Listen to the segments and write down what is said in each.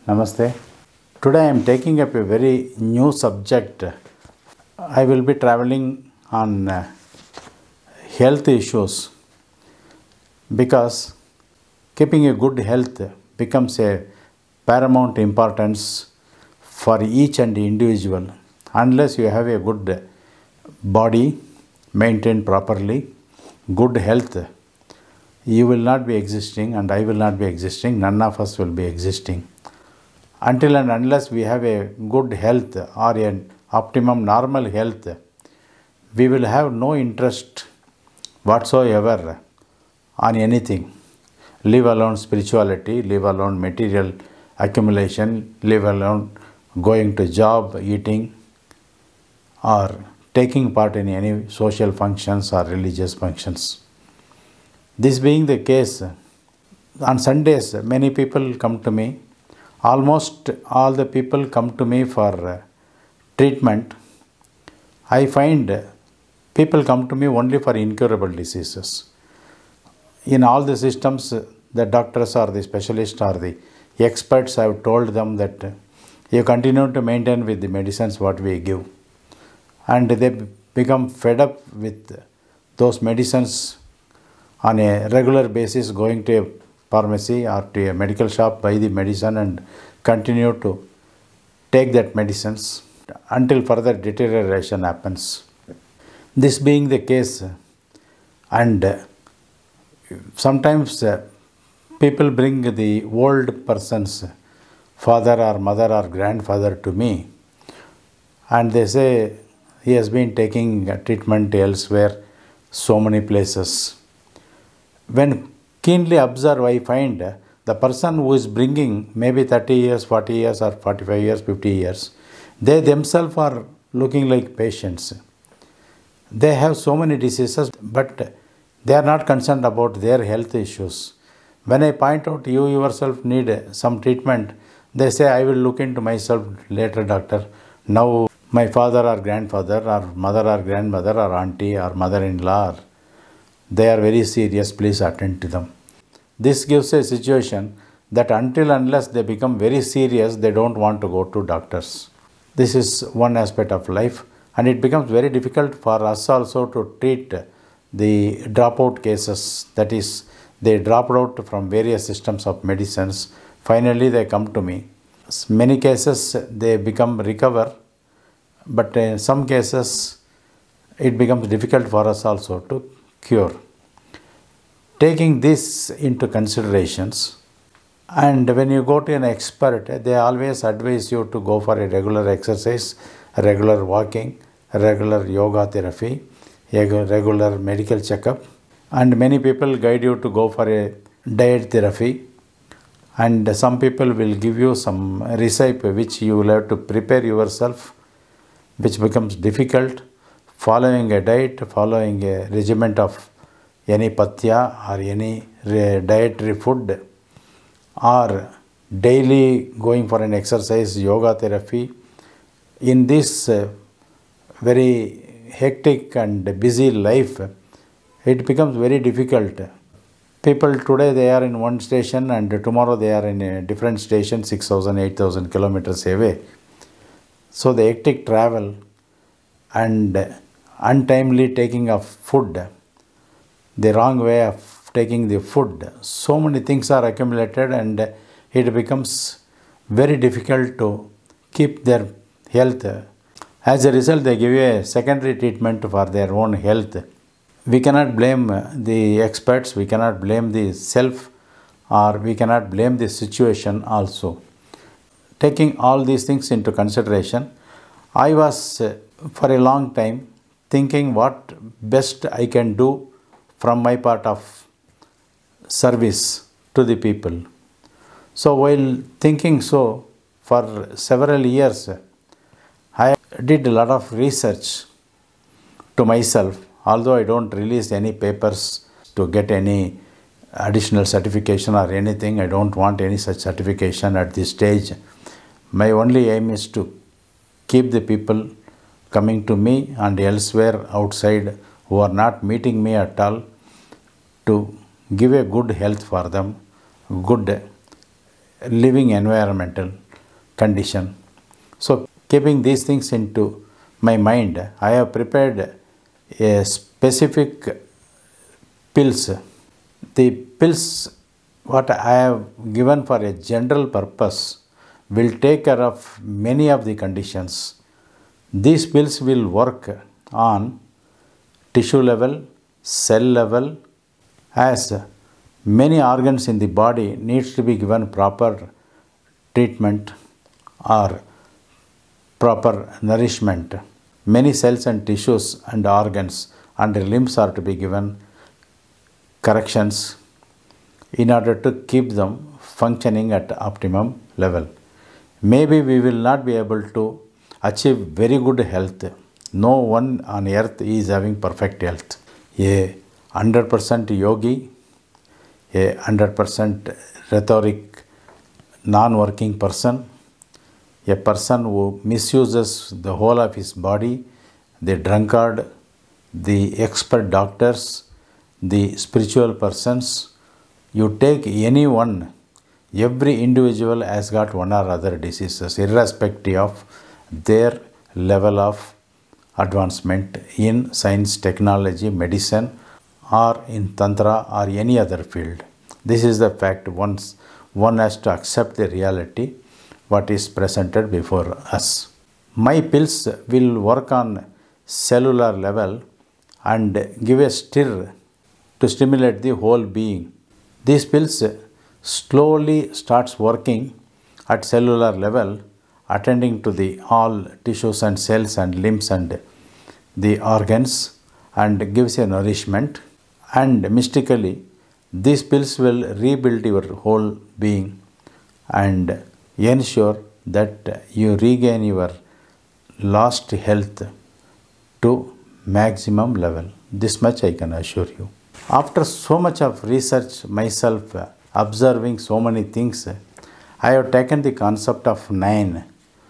Namaste. Today I am taking up a very new subject. I will be traveling on health issues because keeping a good health becomes a paramount importance for each and individual. Unless you have a good body maintained properly, good health, you will not be existing and I will not be existing. None of us will be existing. Until and unless we have a good health or an optimum normal health, we will have no interest whatsoever on anything. Leave alone spirituality, leave alone material accumulation, leave alone going to job, eating, or taking part in any social functions or religious functions. This being the case, on Sundays many people come to me. Almost all the people come to me for treatment. I find people come to me only for incurable diseases. In all the systems, the doctors or the specialists or the experts have told them that you continue to maintain with the medicines what we give. And they become fed up with those medicines on a regular basis, going to a pharmacy or to a medical shop, buy the medicine and continue to take that medicines until further deterioration happens. This being the case, and sometimes people bring the old person's father or mother or grandfather to me and they say he has been taking treatment elsewhere, so many places. When keenly observe, I find the person who is bringing maybe 30 years, 40 years or 45 years, 50 years, they themselves are looking like patients. They have so many diseases, but they are not concerned about their health issues. When I point out you yourself need some treatment, they say, I will look into myself later, doctor. Now my father or grandfather or mother or grandmother or auntie or mother-in-law, they are very serious, please attend to them. This gives a situation that until unless they become very serious, they don't want to go to doctors. This is one aspect of life, and it becomes very difficult for us also to treat the dropout cases. That is, they dropped out from various systems of medicines. Finally, they come to me. Many cases they recover, but in some cases it becomes difficult for us also to cure. Taking this into considerations, and when you go to an expert, they always advise you to go for a regular exercise, regular walking, regular yoga therapy, a regular medical checkup, and many people guide you to go for a diet therapy, and some people will give you some recipe which you will have to prepare yourself, which becomes difficult. Following a diet, following a regimen of any patya or any dietary food, or daily going for an exercise, yoga therapy, in this very hectic and busy life, it becomes very difficult. People today, they are in one station and tomorrow they are in a different station 6,000, 8,000 kilometers away. So the hectic travel and untimely taking of food, the wrong way of taking the food, so many things are accumulated and it becomes very difficult to keep their health. As a result, they give a secondary treatment for their own health. We cannot blame the experts, we cannot blame the self, or we cannot blame the situation also. Taking all these things into consideration, I was for a long time thinking what best I can do from my part of service to the people. So while thinking so, for several years, I did a lot of research to myself. Although I don't release any papers to get any additional certification or anything, I don't want any such certification at this stage. My only aim is to keep the people coming to me and elsewhere outside who are not meeting me at all, to give a good health for them, good living environmental condition. So keeping these things into my mind, I have prepared a specific pills. The pills what I have given for a general purpose will take care of many of the conditions. These pills will work on tissue level, cell level, as many organs in the body needs to be given proper treatment or proper nourishment. Many cells and tissues and organs and limbs are to be given corrections in order to keep them functioning at optimum level. Maybe we will not be able to achieve very good health. No one on earth is having perfect health. A 100% yogi, a 100% rhetoric, non-working person, a person who misuses the whole of his body, the drunkard, the expert doctors, the spiritual persons. You take any one, every individual has got one or other diseases, irrespective of their level of advancement in science, technology, medicine, or in tantra or any other field. This is the fact. Once one has to accept the reality what is presented before us. My pills will work on cellular level and give a stir to stimulate the whole being. These pills slowly starts working at cellular level, attending to the all tissues and cells and limbs and the organs, and gives a nourishment. And mystically, these pills will rebuild your whole being and ensure that you regain your lost health to maximum level. This much I can assure you. After so much of research myself, observing so many things, I have taken the concept of 9,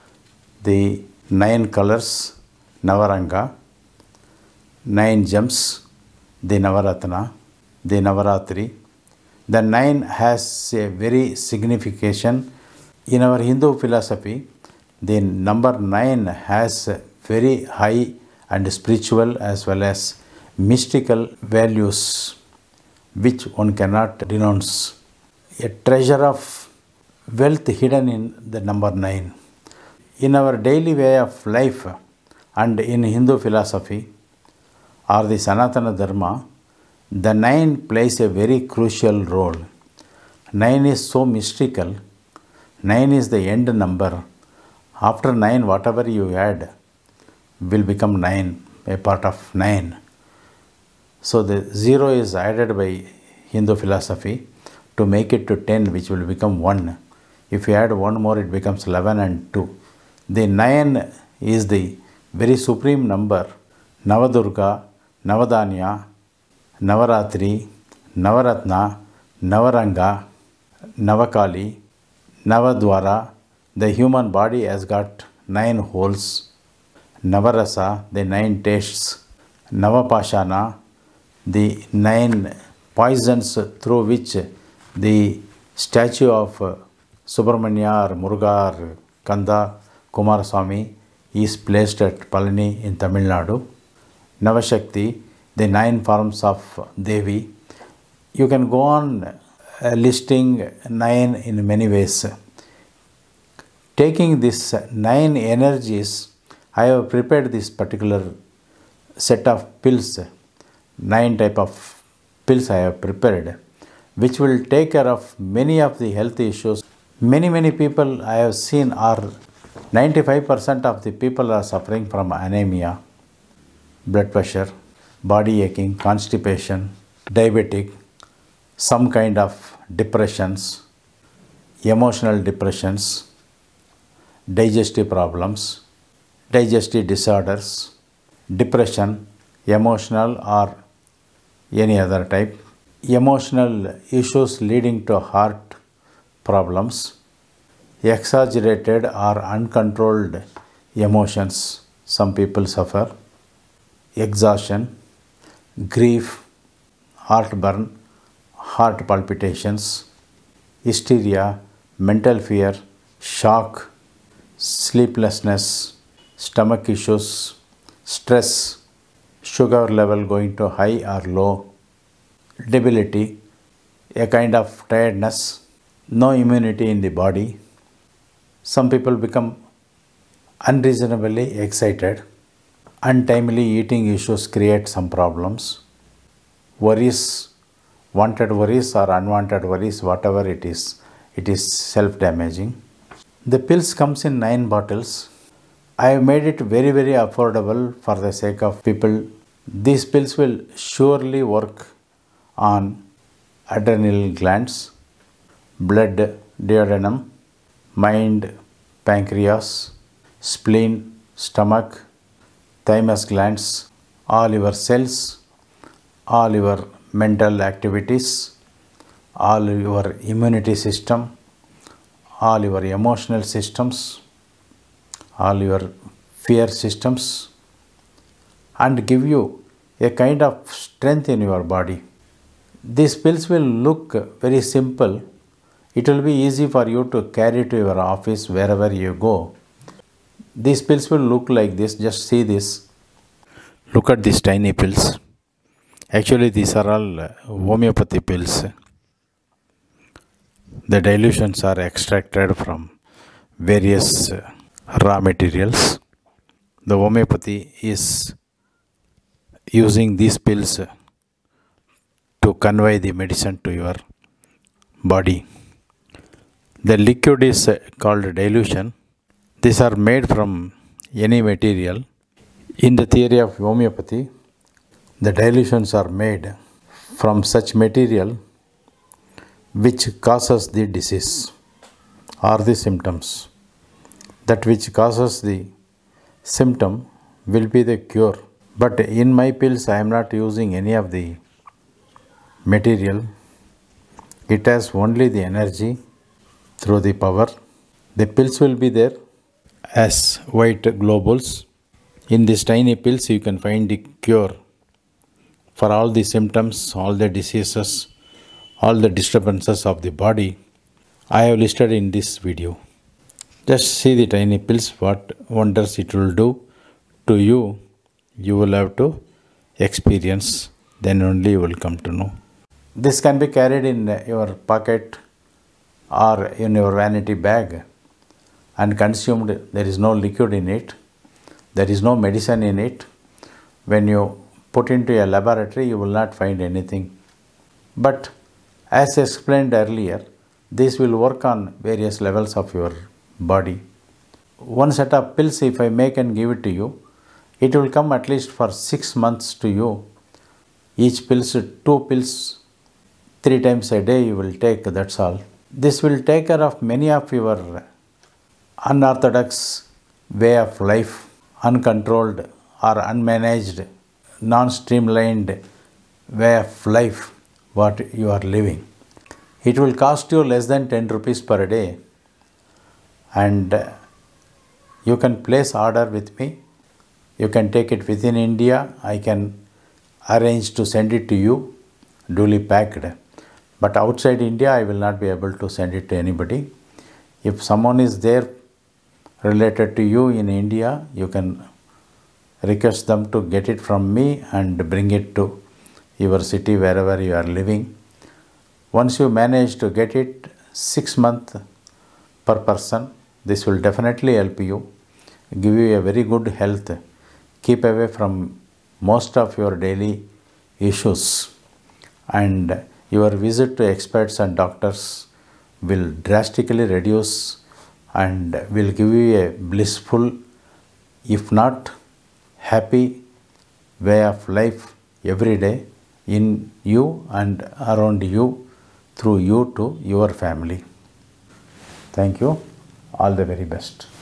the 9 colors, Navaranga, 9 gems, the Navaratna, the Navaratri. The 9 has a very signification. In our Hindu philosophy, the number 9 has very high and spiritual as well as mystical values which one cannot denounce. A treasure of wealth hidden in the number 9. In our daily way of life and in Hindu philosophy or the Sanatana Dharma, the 9 plays a very crucial role. 9 is so mystical. 9 is the end number. After 9, whatever you add will become 9, a part of 9. So the 0 is added by Hindu philosophy to make it to 10, which will become 1. If you add 1 more, it becomes 11 and 2. The 9 is the very supreme number. Navadurga, Navadanya, Navaratri, Navaratna, Navaranga, Navakali, Navadwara. The human body has got 9 holes. Navarasa, the 9 tastes. Navapashana, the 9 poisons through which the statue of Subramanya or Muruga or Kanda Kumaraswamy is placed at Palani in Tamil Nadu. Nava Shakthi, the 9 forms of Devi. You can go on listing 9 in many ways. Taking these 9 energies, I have prepared this particular set of pills. 9 type of pills I have prepared, which will take care of many of the health issues. Many people I have seen are 95% of the people are suffering from anemia, blood pressure, body aching, constipation, diabetic, some kind of depressions, emotional depressions, digestive problems, digestive disorders, depression, emotional or any other type, emotional issues leading to heart problems, exaggerated or uncontrolled emotions, some people suffer, exhaustion, grief, heartburn, heart palpitations, hysteria, mental fear, shock, sleeplessness, stomach issues, stress, sugar level going to high or low, debility, a kind of tiredness, no immunity in the body. Some people become unreasonably excited. Untimely eating issues create some problems. Worries, wanted worries or unwanted worries, whatever it is self-damaging. The pills comes in 9 bottles. I have made it very, very affordable for the sake of people. These pills will surely work on adrenal glands, blood duodenum, mind, pancreas, spleen, stomach, thymus glands, all your cells, all your mental activities, all your immunity system, all your emotional systems, all your fear systems, and give you a kind of strength in your body. These pills will look very simple. It will be easy for you to carry to your office wherever you go. These pills will look like this. Just see this. Look at these tiny pills. Actually, these are all homeopathy pills. The dilutions are extracted from various raw materials. The homeopathy is using these pills to convey the medicine to your body. The liquid is called dilution. These are made from any material. In the theory of homeopathy, the dilutions are made from such material which causes the disease or the symptoms. That which causes the symptom will be the cure. But in my pills, I am not using any of the material. It has only the energy through the power. The pills will be there as white globules. In these tiny pills, you can find the cure for all the symptoms, all the diseases, all the disturbances of the body. I have listed in this video. Just see the tiny pills, what wonders it will do to you. You will have to experience, then only you will come to know. This can be carried in your pocket or in your vanity bag and consumed. There is no liquid in it. There is no medicine in it. When you put into a laboratory, you will not find anything. But as explained earlier, this will work on various levels of your body. One set of pills, if I make and give it to you, it will come at least for 6 months to you. Each pills, 2 pills, 3 times a day you will take, that's all. This will take care of many of your unorthodox way of life, uncontrolled or unmanaged, non-streamlined way of life what you are living. It will cost you less than 10 rupees per day, and you can place order with me. You can take it within India. I can arrange to send it to you duly packed. But outside India, I will not be able to send it to anybody. If someone is there related to you in India, you can request them to get it from me and bring it to your city wherever you are living. Once you manage to get it, 6 months per person, this will definitely help you, give you a very good health, keep away from most of your daily issues, and your visit to experts and doctors will drastically reduce and will give you a blissful, if not happy, way of life every day in you and around you, through you to your family. Thank you. All the very best.